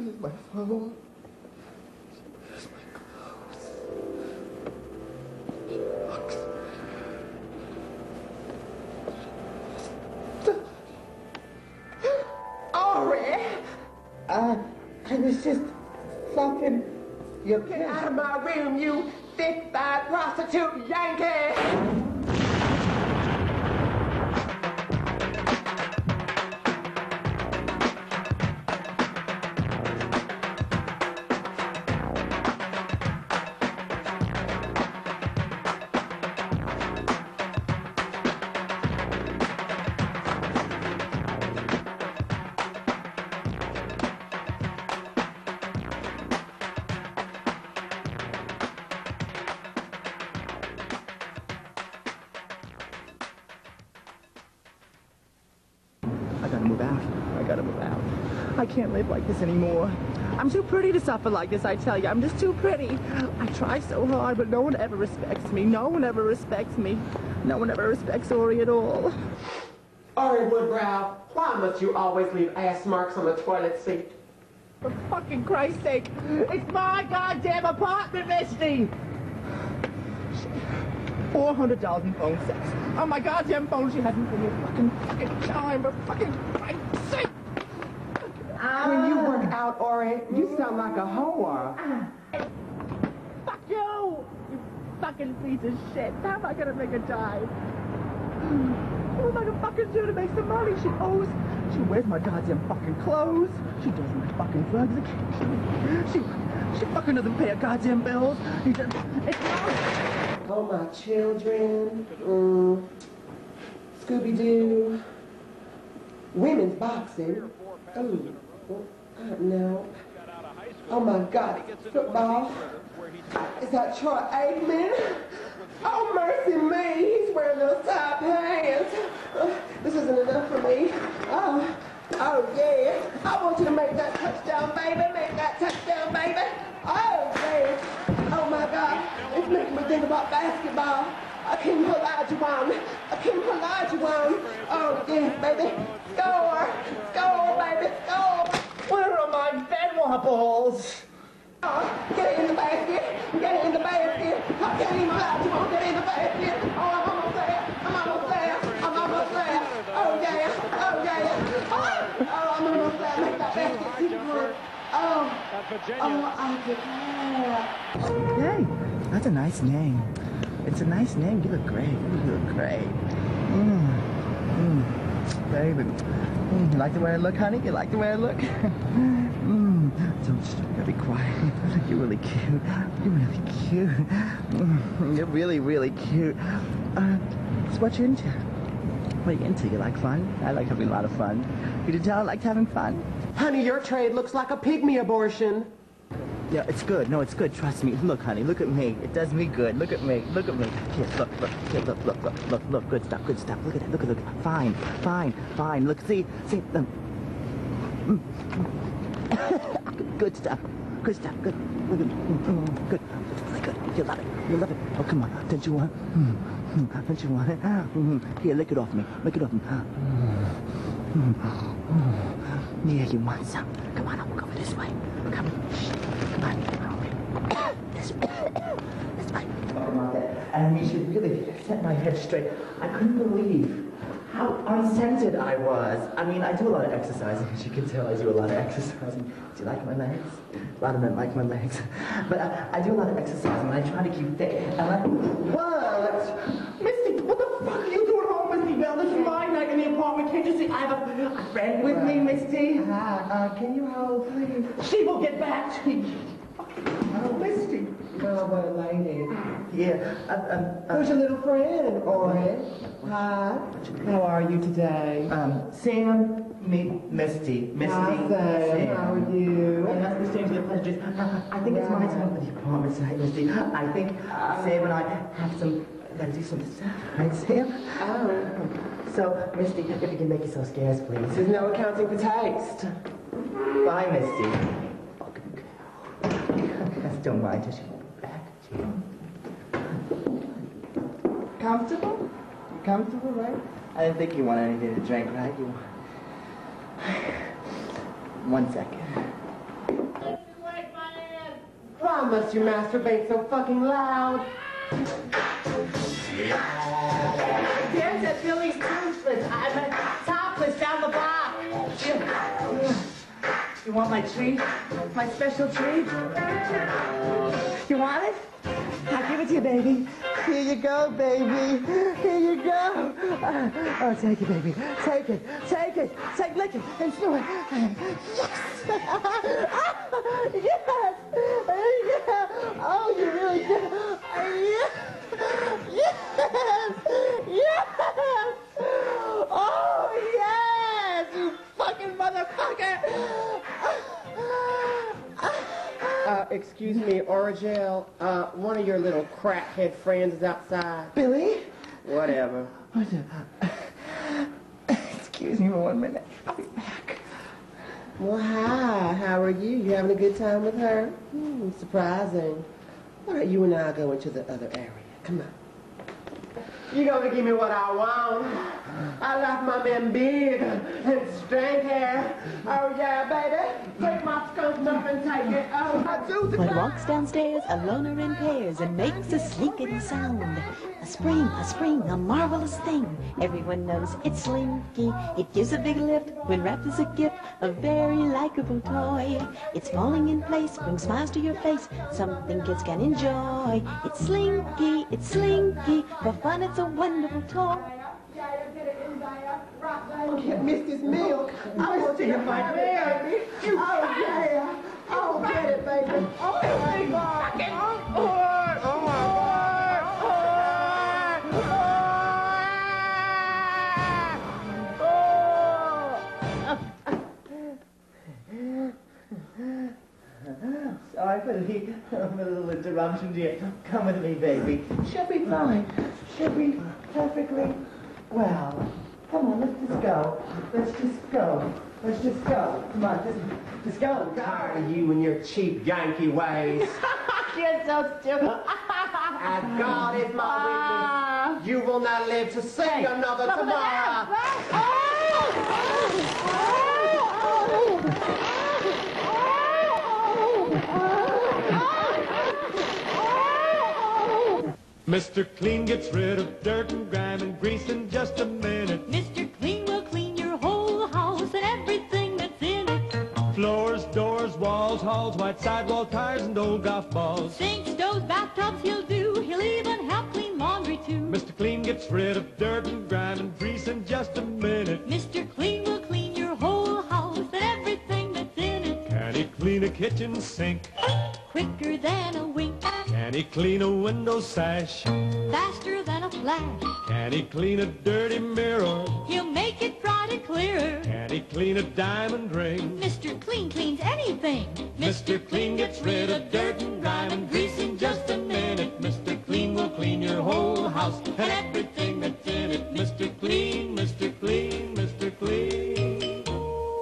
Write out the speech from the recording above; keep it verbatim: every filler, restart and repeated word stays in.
Where's my phone? Where's my clothes? Shucks. Ori! Uh, I was just fluffing your Get pants. out of my room, you thick-thighed prostitute Yankee! I gotta move out. I gotta move out. I can't live like this anymore. I'm too pretty to suffer like this, I tell you. I'm just too pretty. I try so hard, but no one ever respects me. No one ever respects me. No one ever respects Ori at all. Ori Woodbrow, why must you always leave ass marks on the toilet seat? For fucking Christ's sake, it's my goddamn apartment, Misty! four hundred dollars in phone sex. On my goddamn phone, she hasn't been here fucking, fucking time, for fucking Christ's sake! When you work out, Ori, you sound like a whore. Fuck you! You fucking piece of shit. How am I gonna make a dime? What am I gonna fucking do to make some money? She owes. She wears my goddamn fucking clothes. She does my fucking drugs. She, she fucking doesn't pay her goddamn bills. She just, it's not. Oh, my children. Mm. Scooby-Doo. Women's boxing. Ooh. God, no. Oh, my God. Football. Is that Troy Aikman? Oh, mercy me. He's wearing those tight pants. Uh, this isn't enough for me. Oh, oh, yeah. I want you to make that touchdown, baby. Make that touchdown, baby. Oh, yeah. Oh, my God. It's making me think about basketball. I can't lie you on. I can't lie you on. Oh, yeah, baby. Score. Score, baby. Score. Where are my bed wobbles? Oh, get it in the basket. Get it in the basket. I can't even lie you on. Get it in the basket. Oh, I'm almost there. I'm almost there. I'm almost there. Oh, yeah. Oh, yeah. Oh, oh I'm almost there. Make that basket keep going. Oh, oh, I declare. Hey, that's a nice name. It's a nice name. You look great. You look great. Mmm. Mmm. Baby. Mm, you like the way I look, honey? You like the way I look? Mmm. So just gotta be quiet. You're really cute. You're really cute. Mm, you're really, really cute. Uh, so what you into? What are you into? You like fun? I like having a lot of fun. You can tell I like having fun? Honey, your trade looks like a pygmy abortion. Yeah, it's good. No, it's good. Trust me. Look, honey. Look at me. It does me good. Look at me. Look at me. Here, look, look. Here, look, look, look, look, look. Good stuff. Good stuff. Look at it. Look at it. Fine, fine, fine. Look, see, see. Um, mm. Good stuff. Good stuff. Good. Look at mm, good. Really good. You love it. You love it. Oh, come on. Don't you want? Mm, mm, don't you want it? Mm, here, lick it off me. Lick it off me. Mm, mm. Yeah, you want some? Come on, I'll walk over this way. Come on. Come on. This way. This way. And you should really set my head straight. I couldn't believe how unscented I was. I mean, I do a lot of exercising. As you can tell, I do a lot of exercising. Do you like my legs? A lot of men like my legs. But I, I do a lot of exercising, and I try to keep fit. And I... What? Misty, what the fuck are you doing home, Misty Bell? This is my night in the apartment. Can't you see I have a, a friend with me, Misty? Uh, uh, can you hold, please? She will get back to you. Oh, Misty. Oh, what a lady. Yeah. Um, um, uh, Who's your little friend, Ori? Hi. How are you today? Um, Sam, meet Misty. Misty. Hi, Sam. How are you? Well, that's the same to the pleasure. Uh, I think it's my time for the apartment tonight, Misty. I think Sam and I have some, gotta do some stuff, right, Sam? Oh. So, Misty, if you can make yourself scarce, please. There's no accounting for taste. Bye, Misty. Fucking girl. Don't mind her. She won't be back. Comfortable? You comfortable, right? I didn't think you wanted anything to drink, right? You... One second. must you masturbate so fucking loud? There's that Billy's toothless. I'm a topless down the block. You want my treat? My special treat? You want it? I'll give it to you, baby. Here you go, baby. Here you go. Uh, oh, take it, baby. Take it. Take it. Take, lick it and smell it. Yes. Yes. Yeah. Oh, you really did. Yes. Yes. Yes. Oh, yes. You fucking motherfucker. Uh, excuse me, Oragel. Uh, one of your little crackhead friends is outside. Billy? Whatever. What the? Excuse me for one minute. I'll be back. Well, hi. How are you? You having a good time with her? Hmm, surprising. Why don't you and I go into the other area? Come on. You gonna give me what I want? I like my men big and straight hair. Oh yeah, baby. Take my skunk muff and take it. Oh, I do the One walks downstairs alone or in pairs and makes a slinking sound. A spring, a spring, a marvelous thing. Everyone knows it's Slinky. It gives a big lift when wrapped as a gift, a very likable toy. It's falling in place, brings smiles to your face, something kids can enjoy. It's Slinky, it's Slinky. For fun, it's a wonderful toy. I can't miss this milk. I want to get my baby. Oh yeah. Oh, get it, baby. Oh my God. Oh, oh my Oh. Sorry for the, for the little interruption, dear. Come with me, baby. She'll be fine. She'll be perfectly well. Come on, let's just go. Let's just go. Let's just go. Come on, just, just go. I'm tired of you and your cheap Yankee ways. You're so stupid. As God is my witness, you will not live to see another tomorrow. Mister Clean gets rid of dirt and grime and grease in just a minute. Mister Clean will clean your whole house and everything that's in it. Floors, doors, walls, halls, white sidewall tires and old golf balls. Sinks, stoves, bathtubs he'll do. He'll even help clean laundry too. Mister Clean gets rid of dirt and grime and grease in just a minute. Mister Clean will clean your whole house and everything that's in it. Can he clean a kitchen sink? Quicker than a wink. Can he clean a window sash? Faster than a flash. Can he clean a dirty mirror? He'll make it bright and clearer. Can he clean a diamond ring? Mister Clean cleans anything. Mister Clean gets rid of dirt and